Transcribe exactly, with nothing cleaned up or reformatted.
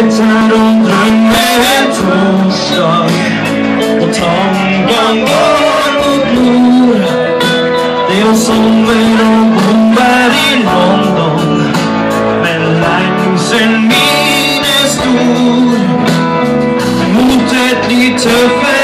letar om drömmen en torsdag och tomgång går mot nord. Det är sommar och bombar i London, men längsen min är stor mot ett litet